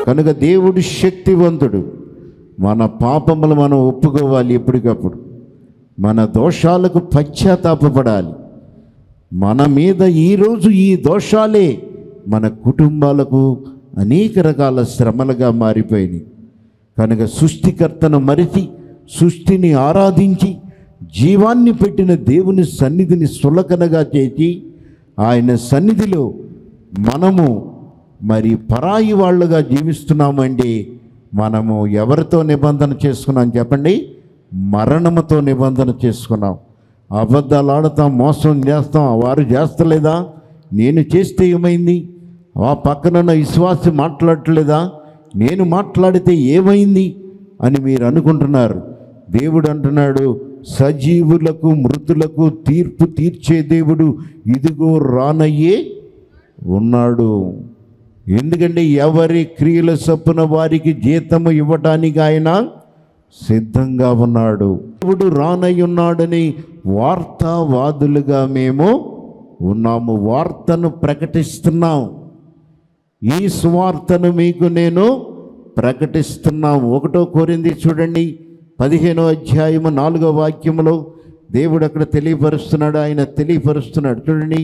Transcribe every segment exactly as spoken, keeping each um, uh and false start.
కనుక దేవుడు శక్తివంతుడు. మన పాపములు మనం ఒప్పుకోవాలి, ఎప్పటికప్పుడు మన దోషాలకు పశ్చాత్తాపపడాలి. మన మీద ఈరోజు ఈ దోషాలే మన కుటుంబాలకు అనేక రకాల శ్రమలుగా మారిపోయినాయి. కనుక సృష్టికర్తను మరిచి సృష్టిని ఆరాధించి జీవాన్ని పెట్టిన దేవుని సన్నిధిని సులకనగా చేసి ఆయన సన్నిధిలో మనము మరి పరాయి వాళ్ళుగా జీవిస్తున్నామండి. మనము ఎవరితో నిబంధన చేసుకున్నాం చెప్పండి? మరణముతో నిబంధన చేసుకున్నాం. అబద్ధాలు ఆడతాం, మోసం చేస్తాం. వారు చేస్తలేదా, నేను చేస్తే ఏమైంది? ఆ పక్కనున్న విశ్వాసి మాట్లాడట్లేదా, నేను మాట్లాడితే ఏమైంది అని మీరు అనుకుంటున్నారు. దేవుడు అంటున్నాడు, సజీవులకు మృతులకు తీర్పు తీర్చే దేవుడు ఇదిగో రానయ్యే ఉన్నాడు. ఎందుకంటే ఎవరి క్రియల చొప్పున వారికి జీతము ఇవ్వటానికి ఆయన సిద్ధంగా ఉన్నాడు. దేవుడు రానయ్య ఉన్నాడని వార్తావాదులుగా మేము ఉన్నాము. వార్తను ప్రకటిస్తున్నాం. ఈ సువార్తను మీకు నేను ప్రకటిస్తున్నాం. ఒకటో కొరింథీ చూడండి, పదిహేనో అధ్యాయము నాలుగో వాక్యములో దేవుడు అక్కడ తెలియపరుస్తున్నాడు. ఆయన తెలియపరుస్తున్నాడు చూడండి.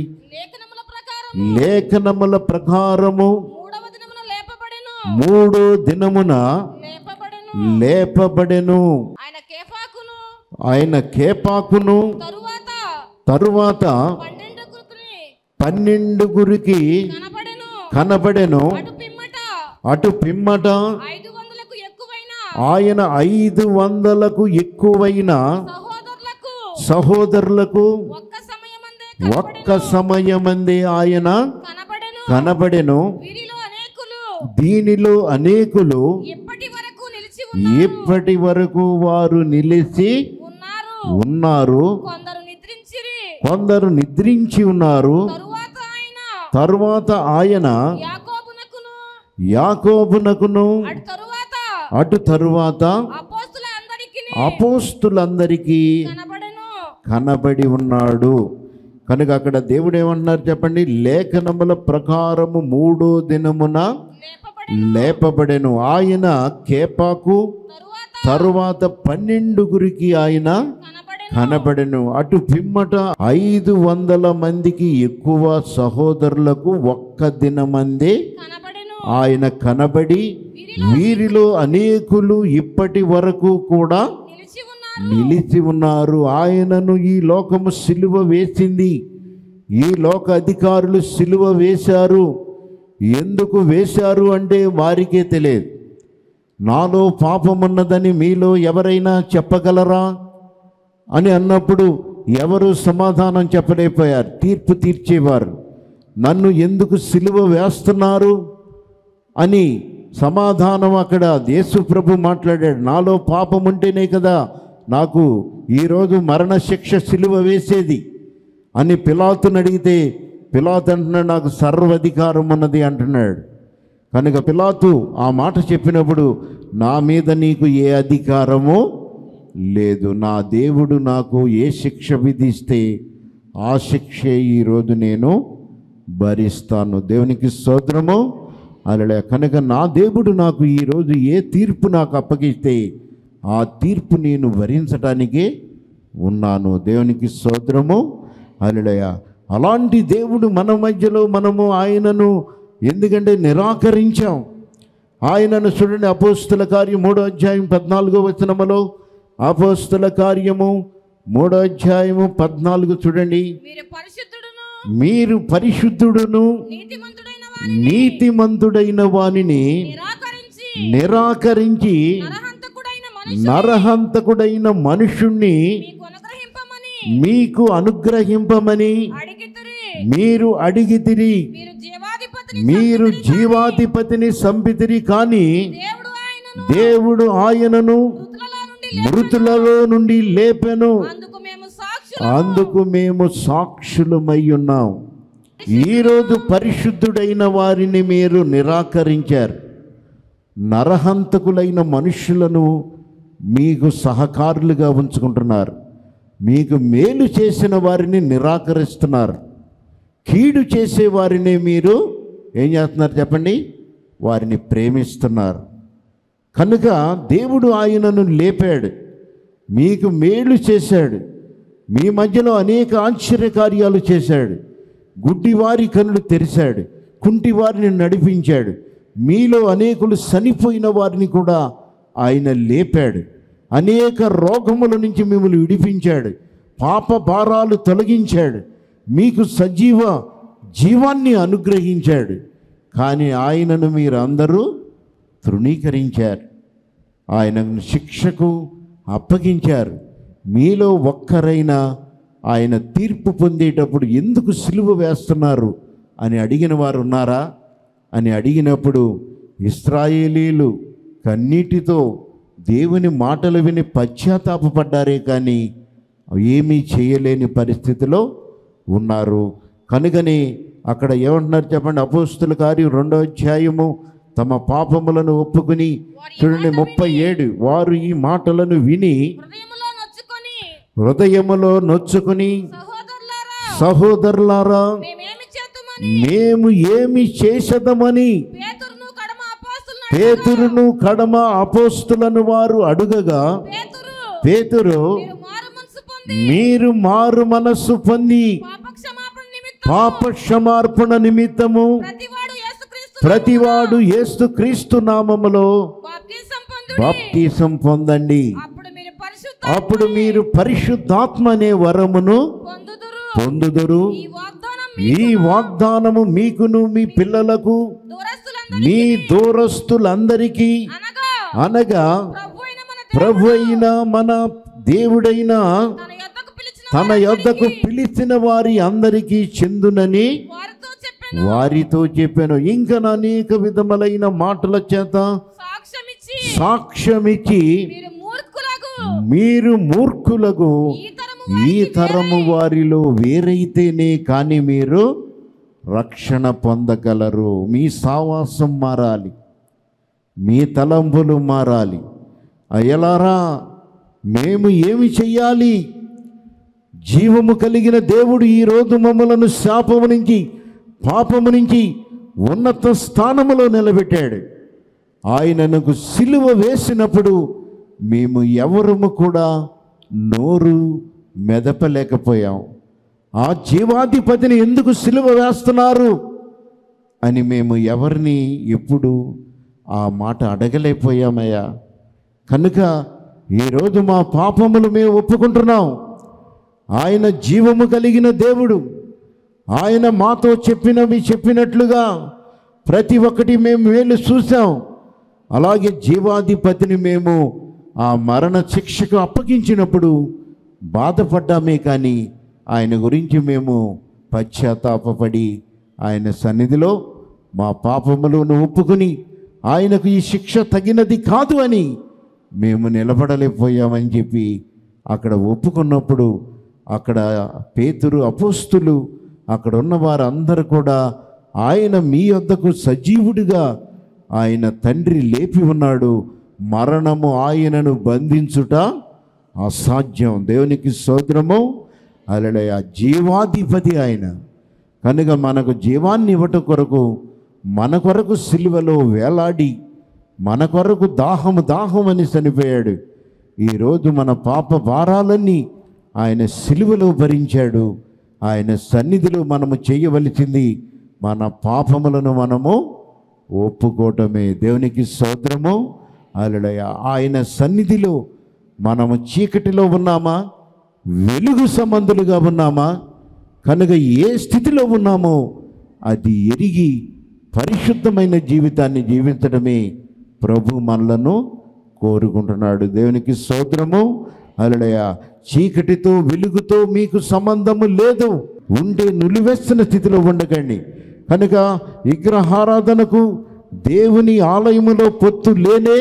లేఖనముల ప్రకారము మూడో దినమున లేపబడెను. ఆయన కేపాకును తరువాత పన్నెండుగురికి కనబడెను. అటు పిమ్మట ఆయన ఐదు వందలకు ఎక్కువైన సహోదరులకు ఒక్క సమయమందే ఆయన కనబడెను. దీనిలో అనేకులు ఇప్పటి వరకు వారు నిలిచి ఉన్నారు, కొందరు నిద్రించి ఉన్నారు. తరువాత ఆయన యాకోబునకును అటు తరువాత అపోస్తులందరికీ కనబడి ఉన్నాడు. కనుక అక్కడ దేవుడు ఏమన్నారు చెప్పండి? లేఖనముల ప్రకారము మూడో దినమున లేపబడెను. ఆయన కేపాకు తరువాత పన్నెండుగురికి ఆయన కనబడెను. అటు పిమ్మట ఐదు వందల మందికి ఎక్కువ సహోదరులకు ఒక్క దినమందే ఆయన కనబడి వీరిలో అనేకులు ఇప్పటి వరకు కూడా నిలిచి ఉన్నారు. ఆయనను ఈ లోకము సిలువ వేసింది. ఈ లోక అధికారులు సిలువ వేశారు. ఎందుకు వేశారు అంటే వారికే తెలియదు. నాలో పాపమున్నదని మీలో ఎవరైనా చెప్పగలరా అని అన్నప్పుడు ఎవరు సమాధానం చెప్పలేకపోయారు. తీర్పు తీర్చేవారు నన్ను ఎందుకు సిలువ వేస్తున్నారు అని సమాధానం అక్కడ యేసు ప్రభు మాట్లాడాడు. నాలో పాపం ఉంటేనే కదా నాకు ఈరోజు మరణశిక్ష సిలువ వేసేది అని పిలాతుని అడిగితే పిలాతు అంటున్నాడు, నాకు సర్వాధికారం ఉన్నది అంటున్నాడు. కనుక పిలాతు ఆ మాట చెప్పినప్పుడు నా మీద నీకు ఏ అధికారము లేదు, నా దేవుడు నాకు ఏ శిక్ష విధిస్తే ఆ శిక్షే ఈరోజు నేను భరిస్తాను. దేవునికి స్తోత్రము. అలా కనుక నా దేవుడు నాకు ఈరోజు ఏ తీర్పు నాకు అప్పగిస్తే ఆ తీర్పు నేను భరించడానికే ఉన్నాను. దేవునికి స్తోత్రము. హల్లెలూయా. అలాంటి దేవుడు మన మధ్యలో మనము ఆయనను ఎందుకంటే నిరాకరించాం. ఆయనను చూడండి, అపోస్తుల కార్యం మూడో అధ్యాయం పద్నాలుగో వచనములో, అపోస్తుల కార్యము మూడో అధ్యాయము పద్నాలుగు చూడండి. మీరు పరిశుద్ధుడును నీతిమంతుడైన వానిని నిరాకరించి నరహంతకుడైన మనుషుణ్ణి మీకు అనుగ్రహింపమని మీరు అడిగితిరి. మీరు జీవాధిపతిని సంపితిరి, కానీ దేవుడు ఆయనను మృతులలో నుండి లేపెను. అందుకు మేము సాక్షులమై ఉన్నాం. ఈరోజు పరిశుద్ధుడైన వారిని మీరు నిరాకరించారు. నరహంతకులైన మనుషులను మీకు సహకారులుగా ఉంచుకుంటున్నారు. మీకు మేలు చేసిన వారిని నిరాకరిస్తున్నారు. కీడు చేసే వారిని మీరు ఏం చేస్తున్నారు చెప్పండి? వారిని ప్రేమిస్తున్నారు. కనుక దేవుడు ఆయనను లేపాడు, మీకు మేలు చేశాడు, మీ మధ్యలో అనేక ఆశ్చర్యకార్యాలు చేశాడు, గుడ్డివారి కనులు తెరిచాడు, కుంటివారిని నడిపించాడు, మీలో అనేకులు చనిపోయిన వారిని కూడా ఆయన లేపాడు, అనేక రోగముల నుంచి మిమ్మల్ని విడిపించాడు, పాప భారాలు తొలగించాడు, మీకు సజీవ జీవాన్ని అనుగ్రహించాడు. కానీ ఆయనను మీరందరూ తృణీకరించారు, ఆయనను శిక్షకు అప్పగించారు. మీలో ఒక్కరైనా ఆయన తీర్పు పొందేటప్పుడు ఎందుకు సిలువ వేస్తున్నారు అని అడిగిన వారు ఉన్నారా అని అడిగినప్పుడు ఇశ్రాయేలీలు కన్నీటితో దేవుని మాటలు విని పశ్చాత్తాపపడ్డారే కానీ ఏమీ చేయలేని పరిస్థితిలో ఉన్నారు. కనుకని అక్కడ ఏమంటున్నారు చెప్పండి? అపోస్తుల కార్యం రెండో అధ్యాయము, తమ పాపములను ఒప్పుకుని, చూడండి ముప్పై ఏడు, వారు ఈ మాటలను విని హృదయములో నొచ్చుకుని, సహోదరులారా మేము ఏమి చేసదమని పేతురును కడమ అపోస్తులను వారు అడుగగా, పేతురు మీరు మారు మనస్సు పొంది పాప క్షమార్పణ నిమిత్తము ప్రతివాడు యేసు క్రీస్తు నామములో బాప్తిసం పొందండి, అప్పుడు మీరు పరిశుద్ధాత్మ అనే వరమును పొందుదురు. ఈ వాగ్దానము మీకును మీ పిల్లలకు మీ దూరస్తులందరికీ అనగా ప్రభు అయిన మన దేవుడైన తన యొద్దకు పిలిచిన వారి అందరికీ చెందునని వారితో చెప్పాను. ఇంకా అనేక విధములైన మాటల చేత సాక్ష్యమిచ్చి మీరు మూర్ఖులకు ఈ తరము వారిలో వేరైతేనే కానీ మీరు రక్షణ పొందగలరు. మీ సావాసం మారాలి, మీ తలంపులు మారాలి. అయ్యలారా మేము ఏమి చెయ్యాలి? జీవము కలిగిన దేవుడు ఈరోజు మమ్మలను శాపము నుంచి పాపము నుంచి ఉన్నత స్థానములో నిలబెట్టాడు. ఆయనకు సిలువ వేసినప్పుడు మేము ఎవరము కూడా నోరు మెదపలేకపోయాం. ఆ జీవాధిపతిని ఎందుకు సిలువ వేస్తున్నారు అని మేము ఎవరిని ఎప్పుడు ఆ మాట అడగలేకపోయామయ్యా. కనుక ఈరోజు మా పాపములు మేము ఒప్పుకుంటున్నాం. ఆయన జీవము కలిగిన దేవుడు, ఆయన మాతో చెప్పినవి చెప్పినట్లుగా ప్రతి ఒక్కటి మేము మేలు చూసాం. అలాగే జీవాధిపతిని మేము ఆ మరణ శిక్షకు అప్పగించినప్పుడు బాధపడ్డామే కానీ ఆయన గురించి మేము పశ్చాత్తాపపడి ఆయన సన్నిధిలో మా పాపములను ఒప్పుకుని ఆయనకు ఈ శిక్ష తగినది కాదు అని మేము నిలబడలేకపోయామని చెప్పి అక్కడ ఒప్పుకున్నప్పుడు అక్కడ పేతురు అపోస్తులు అక్కడ ఉన్న వారందరూ కూడా ఆయన మీ వద్దకు సజీవుడిగా ఆయన తండ్రి లేపి ఉన్నాడు, మరణము ఆయనను బంధించుట అసాధ్యం. దేవునికి స్తోత్రము. హల్లెలూయా. జీవాధిపతి ఆయన. కనుక మనకు జీవాన్ని ఇవ్వట కొరకు మన కొరకు సిలువలో వేలాడి మన కొరకు దాహము దాహం అని చనిపోయాడు. ఈరోజు మన పాప భారాలన్నీ ఆయన సిలువలో భరించాడు. ఆయన సన్నిధిలో మనము చేయవలసింది మన పాపములను మనము ఒప్పుకోవటమే. దేవునికి స్తోత్రము. హల్లెలూయా. ఆయన సన్నిధిలో మనము చీకటిలో ఉన్నామా, వెలుగు సంబంధులుగా ఉన్నామా? కనుక ఏ స్థితిలో ఉన్నామో అది ఎరిగి పరిశుద్ధమైన జీవితాన్ని జీవించడమే ప్రభు మనలను కోరుకుంటున్నాడు. దేవునికి స్తోత్రము. హల్లెలూయా. చీకటితో వెలుగుతో మీకు సంబంధము లేదు. ఉండే నులివెచ్చని స్థితిలో ఉండకండి. కనుక విగ్రహారాధనకు దేవుని ఆలయములో పొత్తు లేనే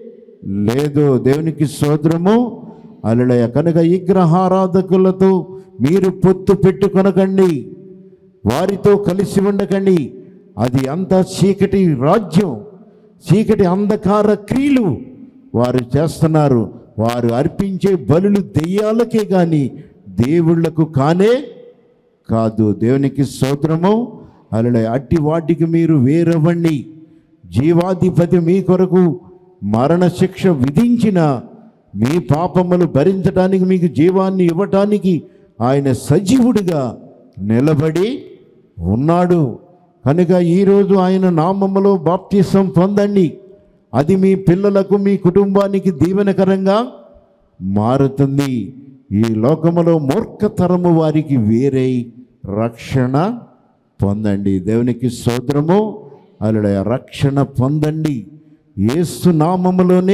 లేదు. దేవునికి స్తోత్రము. హల్లెలూయా. కనుక విగ్రహారాధకులతో మీరు పొత్తు పెట్టుకొనకండి, వారితో కలిసి ఉండకండి. అది అంత చీకటి రాజ్యం, చీకటి అంధకార క్రియలు వారు చేస్తున్నారు. వారు అర్పించే బలులు దెయ్యాలకే కానీ దేవుళ్లకు కానే కాదు. దేవునికి స్తోత్రము. హల్లెలూయా. అట్టి వాటికి మీరు వేరవ్వండి. జీవాధిపతి మీ కొరకు మరణశిక్ష విధించిన మీ పాపములు భరించడానికి మీకు జీవాన్ని ఇవ్వటానికి ఆయన సజీవుడిగా నిలబడి ఉన్నాడు. కనుక ఈరోజు ఆయన నామములో బాప్తిసం పొందండి. అది మీ పిల్లలకు మీ కుటుంబానికి దీవెనకరంగా మారుతుంది. ఈ లోకములో మూర్ఖతరము వారికి వేరే రక్షణ పొందండి. దేవునికి స్తోత్రము. అలా రక్షణ పొందండి. యేసు నామములోనే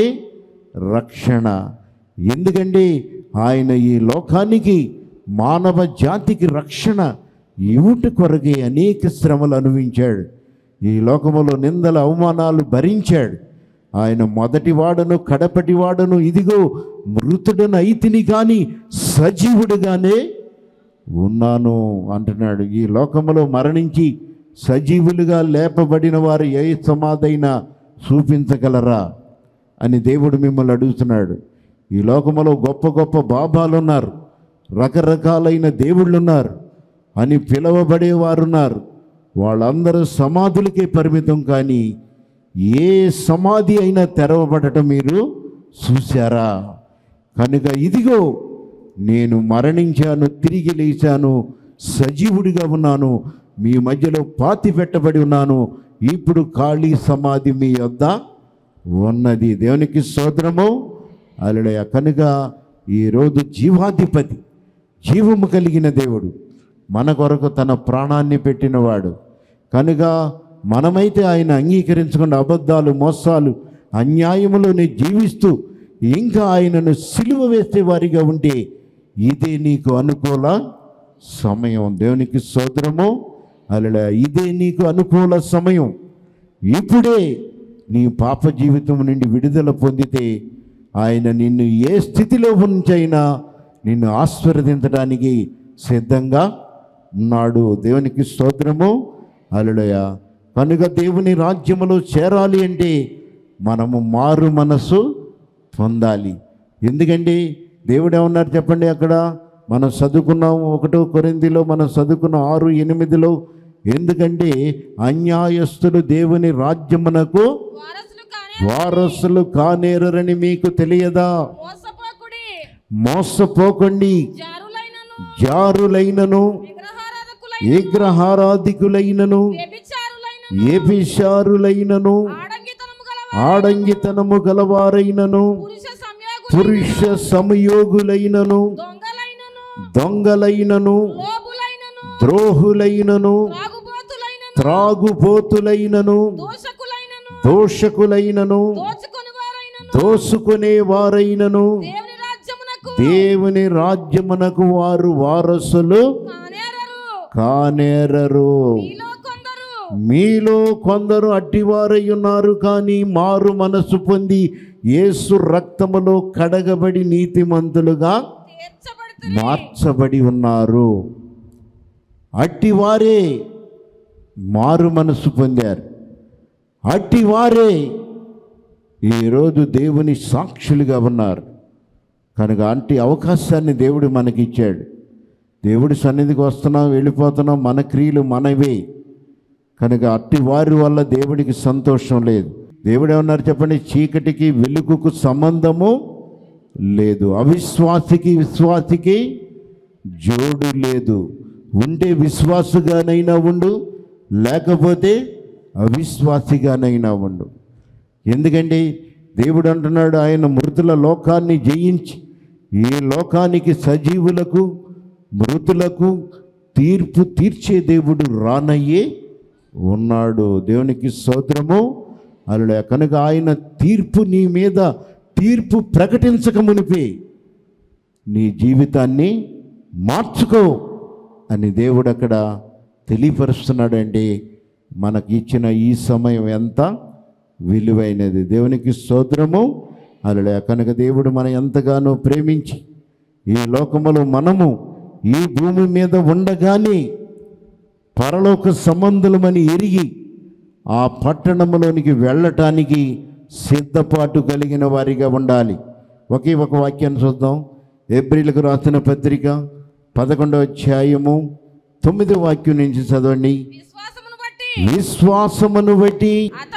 రక్షణ. ఎందుకంటే ఆయన ఈ లోకానికి మానవ జాతికి రక్షణ ఇవుట కొరకే అనేక శ్రమలు అనుభవించాడు. ఈ లోకములో నిందల అవమానాలు భరించాడు. ఆయన మొదటి వాడను కడపటి వాడను ఇదిగో మృతుడను అయితిని కానీ సజీవుడుగానే ఉన్నాను అంటున్నాడు. ఈ లోకములో మరణించి సజీవులుగా లేపబడిన వారు ఏ సమాధైనా చూపించగలరా అని దేవుడు మిమ్మల్ని అడుగుతున్నాడు. ఈ లోకములో గొప్ప గొప్ప బాబాలు ఉన్నారు, రకరకాలైన దేవుళ్ళు ఉన్నారు అని పిలువబడేవారు ఉన్నారు. వాళ్ళందరూ సమాధులకే పరిమితం. కానీ ఏ సమాధి అయినా తెరవబడటం మీరు చూశారా? కనుక ఇదిగో నేను మరణించాను, తిరిగి లేచాను, సజీవుడిగా ఉన్నాను, మీ మధ్యలో పాతి పెట్టబడి ఉన్నాను. ఇప్పుడు ఖాళీ సమాధి మీ వద్ద ఉన్నది. దేవునికి స్తోత్రము. హల్లెలూయా. కనుక ఈరోజు జీవాధిపతి, జీవము కలిగిన దేవుడు మన కొరకు తన ప్రాణాన్ని పెట్టినవాడు. కనుక మనమైతే ఆయన అంగీకరించకుండా అబద్ధాలు, మోసాలు, అన్యాయములోనే జీవిస్తూ ఇంకా ఆయనను సిలువ వేసే వారిగా ఉంటే ఇదే నీకు అనుకూల సమయం. దేవునికి స్తోత్రము. హల్లెలూయా. ఇదే నీకు అనుకూల సమయం. ఇప్పుడే నీ పాప జీవితం నుండి విడుదల పొందితే ఆయన నిన్ను ఏ స్థితిలో ఉంచైనా నిన్ను ఆశీర్వదించడానికి సిద్ధంగా ఉన్నాడు. దేవునికి స్తోత్రము. హల్లెలూయా. కనుక దేవుని రాజ్యములో చేరాలి అంటే మనము మారు మనసు పొందాలి. ఎందుకంటే దేవుడు ఏమన్నారు చెప్పండి? అక్కడ మనం చదువుకున్నాము ఒకటో కొరింథీలో మనం చదువుకున్న ఆరు ఎనిమిదిలో, ఎందుకంటే అన్యాయస్తులు దేవుని రాజ్యమునకు వారసులు కానేరని మీకు తెలియదా? మోసపోకండి. జారులైనను, విగ్రహారాధికులైనను, వ్యభిచారులైనను, ఆడంగితనము గలవారైనను, పురుష సంయోగులైనను, దొంగలైనను, ద్రోహులైనను, త్రాగుబోతులైనను, దోషకులైనను, దోసుకునే వారైనను దేవుని రాజ్యమునకు వారు వారసులు కానేరరు. మీలో కొందరు అట్టివారై ఉన్నారు, కానీ మారు మనసు పొంది యేసు రక్తములో కడగబడి నీతిమంతులుగా మార్చబడి ఉన్నారు. అట్టివారే మారు మనసు పొందారు. అట్టివారే ఈరోజు దేవుని సాక్షులుగా ఉన్నారు. కనుక అట్టి అవకాశాన్ని దేవుడు మనకిచ్చాడు. దేవుడి సన్నిధికి వస్తున్నాం, వెళ్ళిపోతున్నాం, మన క్రియలు మనవే. కనుక అట్టి వారి వల్ల దేవుడికి సంతోషం లేదు. దేవుడు ఏమన్నారు చెప్పండి? చీకటికి వెలుగుకు సంబంధము లేదు, అవిశ్వాసికి విశ్వాసికి జోడు లేదు. ఉంటే విశ్వాసుగానైనా ఉండు, లేకపోతే అవిశ్వాసిగానైనా ఉండు. ఎందుకంటే దేవుడు అంటున్నాడు, ఆయన మృతుల లోకాన్ని జయించి ఈ లోకానికి సజీవులకు మృతులకు తీర్పు తీర్చే దేవుడు రానయ్యే ఉన్నాడు. దేవునికి స్తోత్రము. అలా కనుక ఆయన తీర్పు నీ మీద తీర్పు ప్రకటించక మునిపే నీ జీవితాన్ని మార్చుకో అని దేవుడు అక్కడ తెలియపరుస్తున్నాడండి. మనకి ఇచ్చిన ఈ సమయం ఎంత విలువైనది. దేవునికి స్తోత్రము. అలా కనుక దేవుడు మనం ఎంతగానో ప్రేమించి ఈ లోకములో మనము ఈ భూమి మీద ఉండగానే పరలోక సంబంధులమని ఎరిగి ఆ పట్టణంలోనికి వెళ్ళటానికి సిద్ధపాటు కలిగిన వారిగా ఉండాలి. ఒకే ఒక వాక్యాన్ని చూద్దాం. హెబ్రీయులకు రాసిన పత్రిక పదకొండవ అధ్యాయము తొమ్మిదో వాక్యం నుంచి చదవండి. విశ్వాసమును బట్టి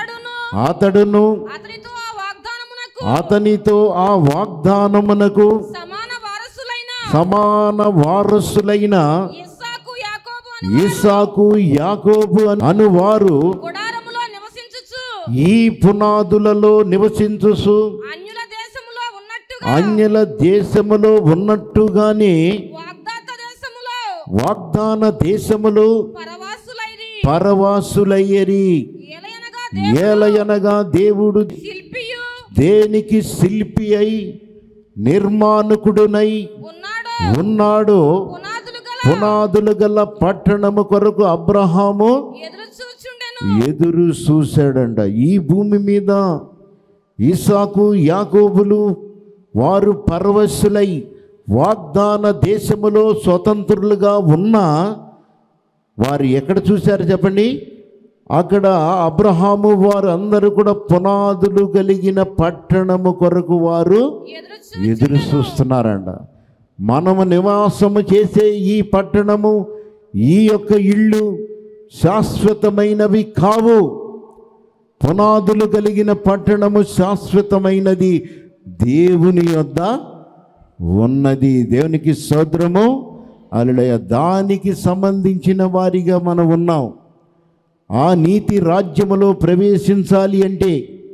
అతడును అతనితో ఆ వాగ్దానమునకు అతనితో ఆ వాగ్దానమునకు సమాన వారసులైన సమాన వారసులైన ఇస్సాకు యాకోబు అను ఇస్సాకు యాకోబు అనువారు గుడారములో నివసించుచు ఈ పునాదులలో నివసించుసు అన్యుల దేశములో ఉన్నట్టుగా అన్యుల దేశములో ఉన్నట్టుగానే వాగ్దాత దేశములో వాగ్దాన దేశములో పరవాసులైరి పరవాసులయ్యరి. ఏలయనగా ఏలయనగా దేవుడు శిల్పియు దేనికి శిల్పి అయి నిర్మాణకుడునై ఉన్నాడో ఉన్నాడో పునాదులు గల పునాదులు గల పట్టణము కొరకు అబ్రహాము ఎదురు చూచుండెను. ఎదురు చూశాడంట. ఈ భూమి మీద ఇస్సాకు యాకోబులు వారు పరవశులై వాగ్దాన దేశములో స్వతంత్రులుగా ఉన్న వారు ఎక్కడ చూశారు చెప్పండి? అక్కడ అబ్రహాము వారు అందరూ కూడా పునాదులు కలిగిన పట్టణము కొరకు వారు ఎదురు ఎదురు చూస్తున్నారంట. మనము నివాసము చేసే ఈ పట్టణము, ఈ యొక్క ఇళ్ళు శాశ్వతమైనవి కావు. పునాదులు కలిగిన పట్టణము శాశ్వతమైనది, దేవుని యొద్ద ఉన్నది. దేవునికి స్తోత్రము. హల్లెలూయా. దానికి సంబంధించిన వారిగా మనం ఉన్నాం. ఆ నీతి రాజ్యములో ప్రవేశించాలి అంటే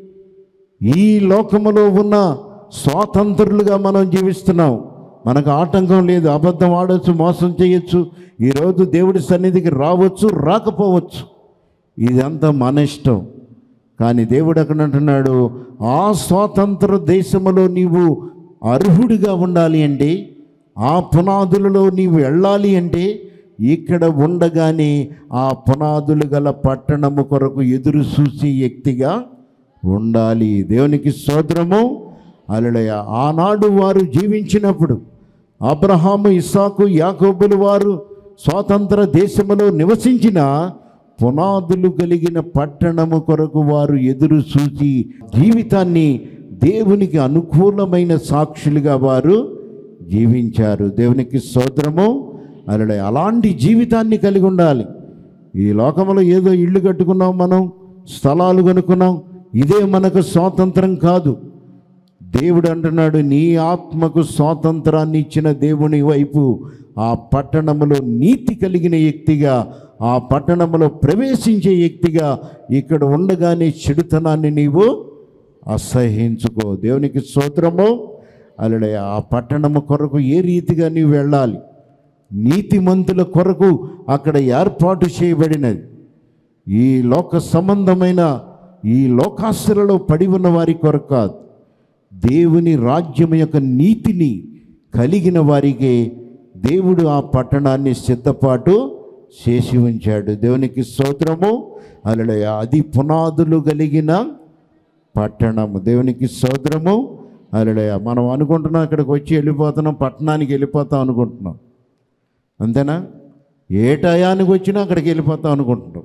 ఈ లోకములో ఉన్న స్వాతంత్రులుగా మనం జీవిస్తున్నాం. మనకు ఆటంకం లేదు. అబద్ధం ఆడవచ్చు, మోసం చేయొచ్చు, ఈరోజు దేవుడి సన్నిధికి రావచ్చు, రాకపోవచ్చు. ఇదంతా మన ఇష్టం. కానీ దేవుడు అక్కడ అంటున్నాడు, ఆ స్వాతంత్ర దేశములో నీవు అర్హుడిగా ఉండాలి అంటే, ఆ పునాదులలో నీవు వెళ్ళాలి అంటే ఇక్కడ ఉండగానే ఆ పునాదులు గల పట్టణము కొరకు ఎదురు చూసే వ్యక్తిగా ఉండాలి. దేవునికి స్తోత్రము. హల్లెలూయా. ఆనాడు వారు జీవించినప్పుడు అబ్రహాము ఇస్సాకు యాకోబులు వారు స్వాతంత్ర దేశములో నివసించిన పునాదులు కలిగిన పట్టణము కొరకు వారు ఎదురు చూసి జీవితాన్ని దేవునికి అనుకూలమైన సాక్షులుగా వారు జీవించారు. దేవునికి స్తోత్రము. హల్లెలూయా. అలాంటి జీవితాన్ని కలిగి ఉండాలి. ఈ లోకంలో ఏదో ఇల్లు కట్టుకున్నాం, మనం స్థలాలు కొనుక్కున్నాం, ఇదే మనకు స్వాతంత్రం కాదు. దేవుడు అంటున్నాడు, నీ ఆత్మకు స్వాతంత్రాన్ని ఇచ్చిన దేవుని వైపు ఆ పట్టణములో నీతి కలిగిన వ్యక్తిగా, ఆ పట్టణములో ప్రవేశించే వ్యక్తిగా ఇక్కడ ఉండగానే చెడుతనాన్ని నీవు అసహించుకో. దేవునికి స్తోత్రము. హల్లెలూయా. ఆ పట్టణము కొరకు ఏ రీతిగా నీవు వెళ్ళాలి? నీతిమంతుల కొరకు అక్కడ ఏర్పాటు చేయబడినది. ఈ లోక సంబంధమైన ఈ లోకాశ్రలో పడి ఉన్న వారి కొరకు కాదు, దేవుని రాజ్యం యొక్క నీతిని కలిగిన వారికి దేవుడు ఆ పట్టణాన్ని సిద్ధపాటు చేసి ఉంచాడు. దేవునికి స్తోత్రము. హల్లెలూయా. అది పునాదులు కలిగిన పట్టణము. దేవునికి స్తోత్రము. హల్లెలూయా. మనం అనుకుంటున్నాం ఇక్కడికి వచ్చి వెళ్ళిపోతున్నాం, పట్టణానికి వెళ్ళిపోతాం అనుకుంటున్నాం. అంతేనా? ఏ టయానికి వచ్చినా అక్కడికి వెళ్ళిపోతాం అనుకుంటున్నాం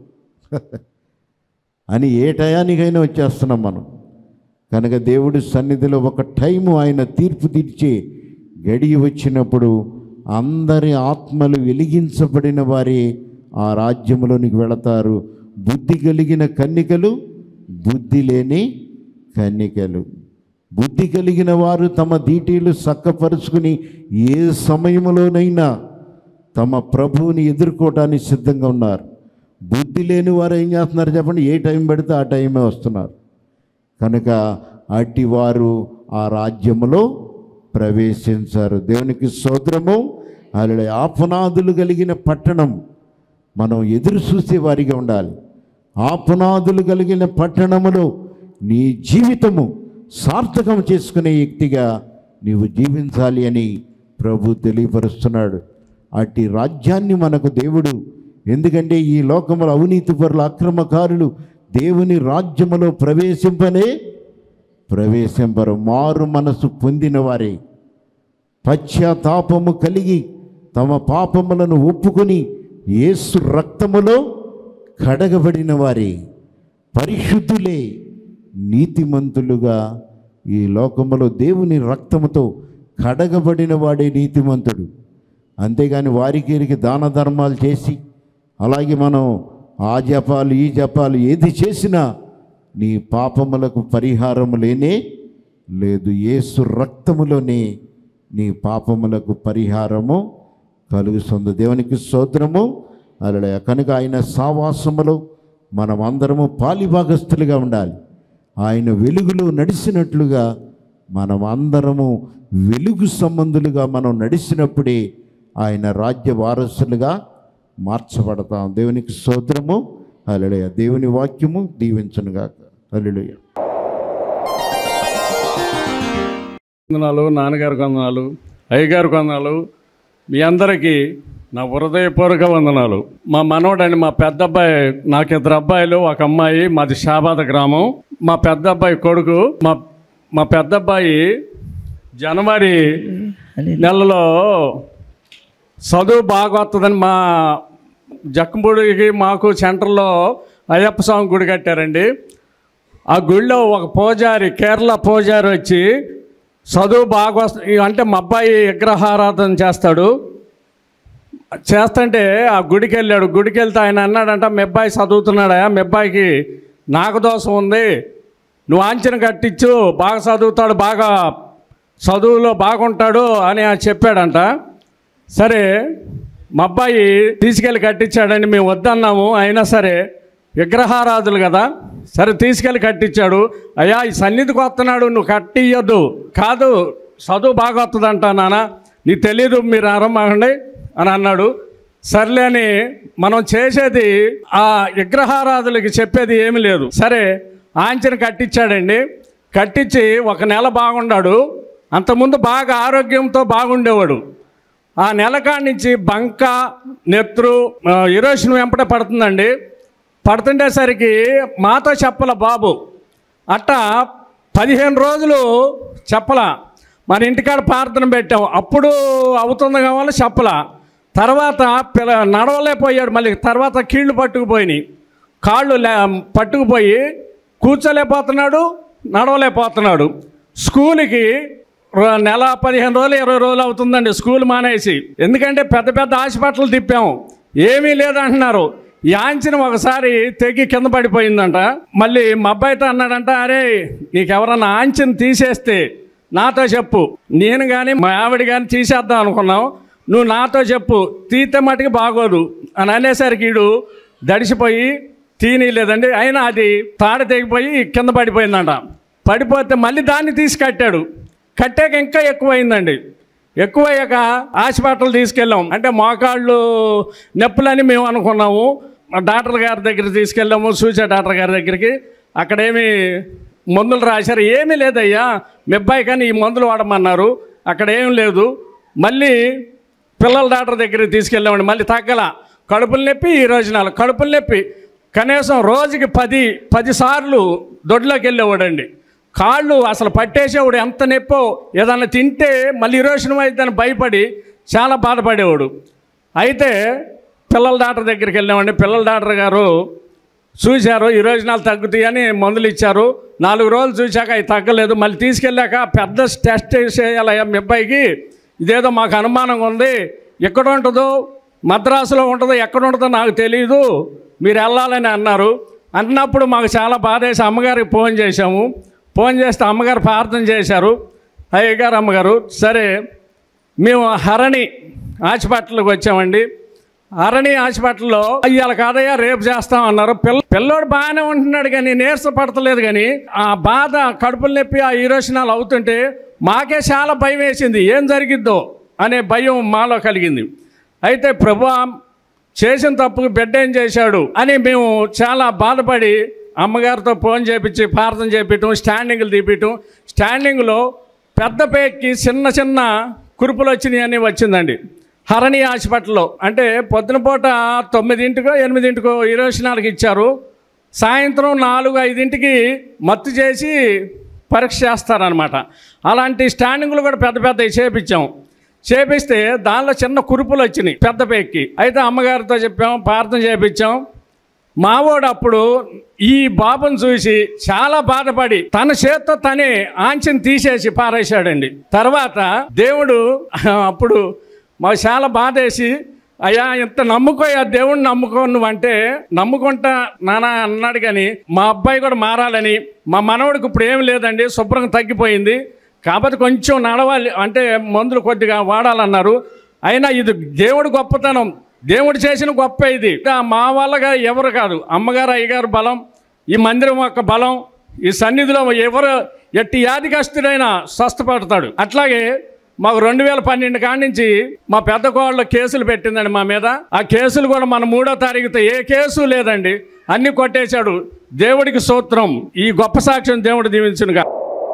అని ఏ టయానికైనా వచ్చేస్తున్నాం మనం. కనుక దేవుడి సన్నిధిలో ఒక టైము ఆయన తీర్పు తీర్చే గడియ వచ్చినప్పుడు అందరి ఆత్మలు వెలిగించబడిన వారే ఆ రాజ్యంలోనికి వెళతారు. బుద్ధి కలిగిన కన్నికలు, బుద్ధి లేని కన్నికలు. బుద్ధి కలిగిన వారు తమ దీటీలు చక్కపరుచుకుని ఏ సమయంలోనైనా తమ ప్రభువుని ఎదుర్కోవటానికి సిద్ధంగా ఉన్నారు. బుద్ధి లేని వారు ఏం చేస్తున్నారు చెప్పండి? ఏ టైం పెడితే ఆ టైమే వస్తున్నారు. కనుక అట్టి వారు ఆ రాజ్యములో ప్రవేశించారు. దేవునికి స్తోత్రము. హల్లెలూయా. ఆ పునాదులు కలిగిన పట్టణం మనం ఎదురు చూసే వారిగా ఉండాలి. ఆ పునాదులు కలిగిన పట్టణములో నీ జీవితము సార్థకం చేసుకునే వ్యక్తిగా నీవు జీవించాలి అని ప్రభు తెలియపరుస్తున్నాడు. అట్టి రాజ్యాన్ని మనకు దేవుడు, ఎందుకంటే ఈ లోకములో అవినీతి పరుల అక్రమకారులు దేవుని రాజ్యములో ప్రవేశింపనే ప్రవేశింపరు. మారు మనసు పొందిన వారే, పశ్చాత్తాపము కలిగి తమ పాపములను ఒప్పుకొని యేసు రక్తములో కడగబడిన వారే, పరిశుద్ధులే, నీతిమంతులుగా ఈ లోకములో దేవుని రక్తముతో కడగబడిన వాడే నీతిమంతుడు. అంతేగాని వారికి వీరికి దాన ధర్మాలు చేసి, అలాగే మనం ఆ జపాలు ఈ జపాలు ఏది చేసినా నీ పాపములకు పరిహారము లేనే లేదు. యేసు రక్తములోనే నీ పాపములకు పరిహారము కలుగుతుంది. దేవునికి స్తోత్రము. అలా కనుక ఆయన సావాసములో మనం అందరము పాలిభాగస్తులుగా ఉండాలి. ఆయన వెలుగులో నడిచినట్లుగా మనం అందరము వెలుగు సంబంధులుగా మనం నడిచినప్పుడే ఆయన రాజ్య వారసులుగా మార్చబడతాం. దేవునికి స్తోత్రము. హల్లెలూయా. దేవుని వాక్యము దీవించునుగాక. హల్లెలూయా. వందనాలు నాన్నగారికి వందనాలు, అయ్యగారికి వందనాలు. మీ అందరికీ నా హృదయపూర్వక వందనాలు. మా మనవడండి, మా పెద్ద అబ్బాయి, నాకు ఇద్దరు అబ్బాయిలు, ఒక అమ్మాయి. మాది షాబాద గ్రామం. మా పెద్ద అబ్బాయి కొడుకు, మా మా పెద్ద అబ్బాయి జనవరి నెలలో చదువు బాగా వస్తుందని మా జక్కంపూడికి మాకు సెంటర్లో అయ్యప్ప స్వామి గుడి కట్టారండి. ఆ గుడిలో ఒక పూజారి, కేరళ పూజారి వచ్చి చదువు బాగా వస్తుంది అంటే మా అబ్బాయి విగ్రహారాధన చేస్తాడు. చేస్తుంటే ఆ గుడికి వెళ్ళాడు. గుడికి వెళ్తే ఆయన అన్నాడంట, మీ అబ్బాయి చదువుతున్నాడా, మీ అబ్బాయికి నాగదోషం ఉంది, నువ్వు ఆంచన కట్టించు, బాగా చదువుతాడు, బాగా చదువులో బాగుంటాడు అని చెప్పాడంట. సరే మా అబ్బాయి తీసుకెళ్ళి కట్టించాడని మేము వద్దన్నాము. అయినా సరే విగ్రహారాధులు కదా, సరే తీసుకెళ్ళి కట్టించాడు. అయ్యా ఈ సన్నిధికి వస్తున్నాడు, నువ్వు కట్టియద్దు, కాదు చదువు బాగా వస్తుందంట నాన్న, నీకు తెలీదు, మీరు ఆరంభండి అని అన్నాడు. సర్లే అని మనం చేసేది ఆ విగ్రహారాధులకి చెప్పేది ఏమీ లేదు. సరే ఆంచన కట్టించాడండి. కట్టించి ఒక నెల బాగున్నాడు. అంతకుముందు బాగా ఆరోగ్యంతో బాగుండేవాడు. ఆ నెల కాడి నుంచి బంక, నెత్రు, ఇరోషన్ వెంపట పడుతుందండి. పడుతుండేసరికి మాతో చెప్పల బాబు. అట్టా పదిహేను రోజులు చెప్పల. మన ఇంటికాడ ప్రార్థన పెట్టాం, అప్పుడు అవుతుంది కావాలి చెప్పల. తర్వాత పిల్ల నడవలేకపోయాడు. మళ్ళీ తర్వాత కీళ్ళు పట్టుకుపోయినాయి, కాళ్ళు లే పట్టుకుపోయి కూర్చోలేకపోతున్నాడు, నడవలేకపోతున్నాడు. స్కూల్కి నెల పదిహేను రోజులు ఇరవై రోజులు అవుతుందండి స్కూల్ మానేసి. ఎందుకంటే పెద్ద పెద్ద హాస్పిటల్ తిప్పాము, ఏమీ లేదంటున్నారు. ఈ ఆంచిన ఒకసారి తెగి కింద పడిపోయిందంట. మళ్ళీ మా అబ్బాయితో అన్నాడంట, అరే నీకెవరన్నా ఆంచిన తీసేస్తే నాతో చెప్పు, నేను కానీ మా ఆవిడ కానీ తీసేద్దాం అనుకున్నావు, నువ్వు నాతో చెప్పు, తీతే మటుకు బాగోదు అని అనేసరికి వీడు దడిసిపోయి తీయలేదండి. అయినా అది తాడ తెగిపోయి కింద పడిపోయిందంట. పడిపోతే మళ్ళీ దాన్ని తీసి కట్టాడు. కట్టాక ఇంకా ఎక్కువైందండి. ఎక్కువయ్యాక హాస్పిటల్ తీసుకెళ్ళాం. అంటే మోకాళ్ళు నొప్పులని మేము అనుకున్నాము. డాక్టర్ గారి దగ్గరికి తీసుకెళ్ళాము, చూసే డాక్టర్ గారి దగ్గరికి. అక్కడేమి మందులు రాశారు, ఏమీ లేదయ్యా మీ అబ్బాయి కానీ ఈ మందులు వాడమన్నారు, అక్కడ ఏం లేదు. మళ్ళీ పిల్లల డాక్టర్ దగ్గరికి తీసుకెళ్ళామండి. మళ్ళీ తగ్గల. కడుపులు నొప్పి, ఈ రోజు నాలుగు కడుపులు నొప్పి. కనీసం రోజుకి పది పది సార్లు దొడ్లోకి వెళ్ళేవాడండి. కాళ్ళు అసలు పట్టేసేవాడు, ఎంత నొప్పో. ఏదన్నా తింటే మళ్ళీ ఇరోషన్ అయిద్దని భయపడి చాలా బాధపడేవాడు. అయితే పిల్లల డాక్టర్ దగ్గరికి వెళ్ళామండి. పిల్లల డాక్టర్ గారు చూశారు, ఈ రోజు నాలుగు తగ్గుతాయి అని మందులు ఇచ్చారు. నాలుగు రోజులు చూశాక అవి తగ్గలేదు. మళ్ళీ తీసుకెళ్ళాక పెద్ద టెస్ట్ చేయాలయ్యా మీ అబ్బాయికి, ఇదేదో మాకు అనుమానంగా ఉంది, ఎక్కడ ఉంటుందో మద్రాసులో ఉంటుందో ఎక్కడ ఉంటుందో నాకు తెలియదు, మీరు వెళ్ళాలని అన్నారు. అన్నప్పుడు మాకు చాలా బాధ వేసి అమ్మగారికి ఫోన్ చేశాము. ఫోన్ చేస్తే అమ్మగారు ప్రార్థన చేశారు, అయ్యగారు అమ్మగారు. సరే మేము హరణి హాస్పిటల్కి వచ్చామండి. హరణి హాస్పిటల్లో ఇవాళ కాదయ్యా రేపు చేస్తామన్నారు. పిల్ల పిల్లోడు బాగానే ఉంటున్నాడు కానీ నీరస పడతలేదు. కానీ ఆ బాధ, కడుపులు నొప్పి, ఆ ఇరోషనాలు అవుతుంటే మాకే చాలా భయం వేసింది, ఏం జరిగిద్దో అనే భయం మాలో కలిగింది. అయితే ప్రభువా చేసిన తప్పుకు బిడ్డ ఏం చేశాడు అని మేము చాలా బాధపడి అమ్మగారితో ఫోన్ చేపించి ప్రార్థన చేపించడం, స్టాండింగ్లు తీపించడం. స్టాండింగ్లో పెద్ద పేక్కి చిన్న చిన్న కురుపులు వచ్చినాయి అని వచ్చిందండి హరణి హాస్పిటల్లో. అంటే పొద్దున పూట తొమ్మిదింటికో ఎనిమిదింటికో ఇరోషనాలకు ఇచ్చారు. సాయంత్రం నాలుగు ఐదింటికి మత్తు చేసి పరీక్ష చేస్తారనమాట. అలాంటి స్టాండింగ్లు కూడా పెద్ద పెద్దవి చేపించాం. చేపిస్తే దానిలో చిన్న కురుపులు వచ్చినాయి పెద్ద పేక్కి. అయితే అమ్మగారితో చెప్పాం, ప్రార్థన చేపించాం. మావోడు అప్పుడు ఈ బాబుని చూసి చాలా బాధపడి తన చేత్తో తనే ఆంచెని తీసేసి పారేశాడండి. తర్వాత దేవుడు అప్పుడు మాకు చాలా బాధ వేసి అయ్యా ఇంత నమ్ముకోయా దేవుణ్ణి నమ్ముకో నువ్వు అంటే నమ్ముకుంటా నాన్న అన్నాడు. కానీ మా అబ్బాయి కూడా మారాలని, మా మనవడికి ఇప్పుడు ఏం లేదండి, శుభ్రంగా తగ్గిపోయింది, కాబట్టి కొంచెం నడవాలి అంటే మందులు కొద్దిగా వాడాలన్నారు. అయినా ఇది దేవుడి గొప్పతనం, దేవుడు చేసిన గొప్ప ఇది. మా వాళ్ళగా ఎవరు కాదు, అమ్మగారు అయ్యగారు బలం, ఈ మందిరం యొక్క బలం, ఈ సన్నిధిలో ఎవరు ఎట్టి యాదికస్తుడైనా స్వస్థపడతాడు. అట్లాగే మాకు రెండు వేల పన్నెండు కాడి నుంచి మా పెద్ద కోళ్ళ కేసులు పెట్టిందండి మా మీద. ఆ కేసులు కూడా మన మూడో తారీఖుతో ఏ కేసు లేదండి, అన్ని కొట్టేశాడు. దేవుడికి స్తోత్రం. ఈ గొప్ప సాక్ష్యం దేవుడు దీవించునుగా.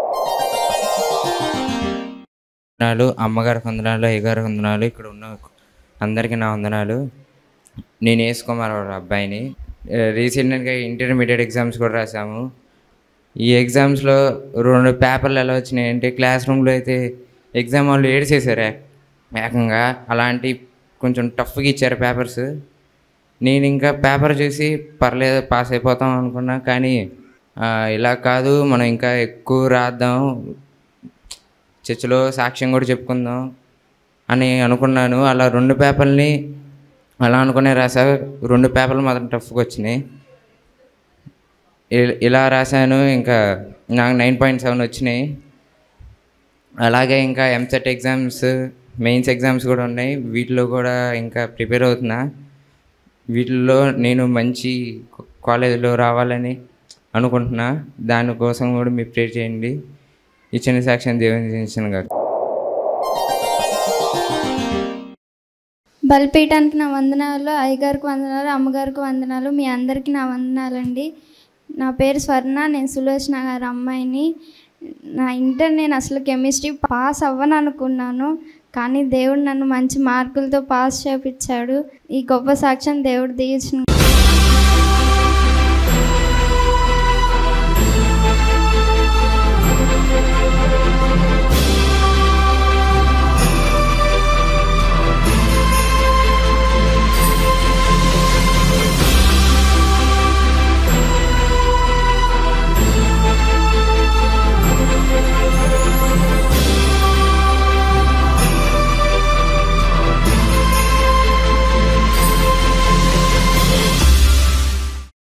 వందనాలు, అమ్మగారికి వందనాలు, అయ్యగారికి వందనాలు, ఇక్కడ ఉన్న అందరికీ నా వందనాలు. నేను వేసుకోమారు అబ్బాయిని. రీసెంట్గా ఇంటర్మీడియట్ ఎగ్జామ్స్ కూడా రాసాము. ఈ ఎగ్జామ్స్లో రెండు పేపర్లు ఎలా వచ్చినాయి అంటే, క్లాస్ రూమ్లో అయితే ఎగ్జామ్ వాళ్ళు ఏడ్చేశారు ఏకంగా. అలాంటి కొంచెం టఫ్గా ఇచ్చారు పేపర్స్. నేను ఇంకా పేపర్ చూసి పర్లేదు పాస్ అయిపోతాం అనుకున్నా, కానీ ఇలా కాదు, మనం ఇంకా ఎక్కువ రాద్దాం, చర్చిలో సాక్ష్యం కూడా చెప్పుకుందాం అని అనుకున్నాను. అలా రెండు పేపర్ని అలా అనుకునే రాసా. రెండు పేపర్లు మాత్రం టఫ్గా వచ్చినాయి. ఇలా రాశాను, ఇంకా నాకు నైన్ పాయింట్ సెవెన్ వచ్చినాయి. అలాగే ఇంకా ఎంసెట్ ఎగ్జామ్స్, మెయిన్స్ ఎగ్జామ్స్ కూడా ఉన్నాయి. వీటిలో కూడా ఇంకా ప్రిపేర్ అవుతున్నా. వీటిల్లో నేను మంచి కాలేజీలో రావాలని అనుకుంటున్నా. దానికోసం కూడా మీరు ప్రేర్ చేయండి. ఇచ్చిన సాక్ష్యం దేవుని ఇచ్చిన గారు. బలిపీఠానికి నా వందనాలు, అయ్యగారికి వందనాలు, అమ్మగారికి వందనాలు, మీ అందరికీ నా వందనాలండి. నా పేరు స్వర్ణ, నేను సులోచన గారి అమ్మాయిని. నా ఇంటర్ నేను అసలు కెమిస్ట్రీ పాస్ అవ్వను అనుకున్నాను, కానీ దేవుడు నన్ను మంచి మార్కులతో పాస్ చేయించాడు. ఈ గొప్ప సాక్ష్యం దేవుడు దీవించిన